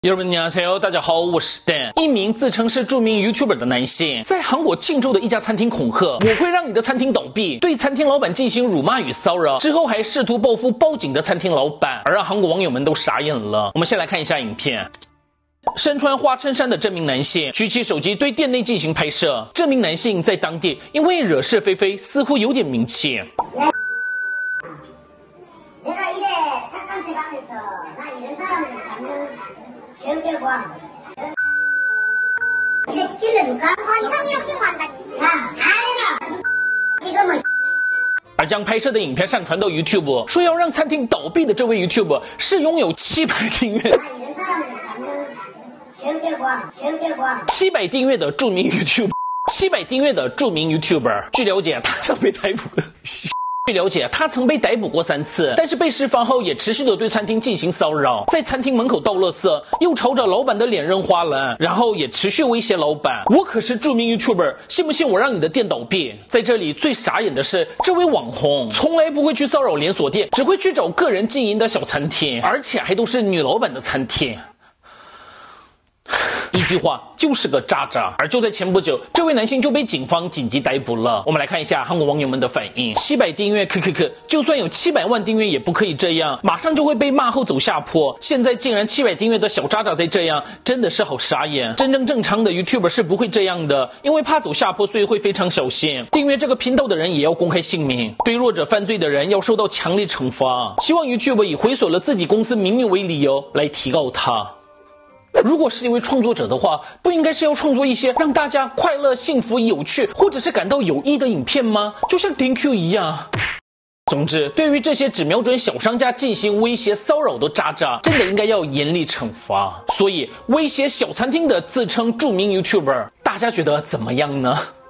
여러분 안녕하세요，大家好，我是 Dan。一名自称是著名 YouTuber 的男性，在韩国庆州的一家餐厅恐吓：“我会让你的餐厅倒闭。”对餐厅老板进行辱骂与骚扰，之后还试图报复报警的餐厅老板，而让韩国网友们都傻眼了。我们先来看一下影片。身穿花衬衫的这名男性举起手机对店内进行拍摄。这名男性在当地因为惹是非非，似乎有点名气。 내가 이래 착한 척 하면서 나 이런 사람을 잡는 정계광 이래 찔러줄까? 이성희랑 신고한다니 야 다 해라 지금은 而将拍摄的影片上传到 YouTube， 说要让餐厅倒闭的这位 YouTube 是拥有700订阅。 나 이런 사람을 잡는 정계광 700订阅的著名 YouTube，700订阅的著名 YouTuber。据了解，他曾被逮捕。据了解，他曾被逮捕过3次，但是被释放后也持续的对餐厅进行骚扰，在餐厅门口倒垃圾，又朝着老板的脸扔花篮，然后也持续威胁老板：“我可是著名 YouTuber， 信不信我让你的店倒闭？”在这里最傻眼的是，这位网红从来不会去骚扰连锁店，只会去找个人经营的小餐厅，而且还都是女老板的餐厅。 一句话就是个渣渣，而就在前不久，这位男性就被警方紧急逮捕了。我们来看一下韩国网友们的反应：700订阅，就算有700万订阅也不可以这样，马上就会被骂后走下坡。现在竟然700订阅的小渣渣在这样，真的是好傻眼。真正正常的 YouTuber 是不会这样的，因为怕走下坡，所以会非常小心。订阅这个频道的人也要公开姓名，对弱者犯罪的人要受到强烈惩罚。希望 YouTuber 以毁损了自己公司名誉为理由来提告他。 如果是一位创作者的话，不应该是要创作一些让大家快乐、幸福、有趣，或者是感到有益的影片吗？就像 DQ 一样。总之，对于这些只瞄准小商家进行威胁、骚扰的渣渣，真的应该要严厉惩罚。所以，威胁小餐厅的自称著名 YouTuber， 大家觉得怎么样呢？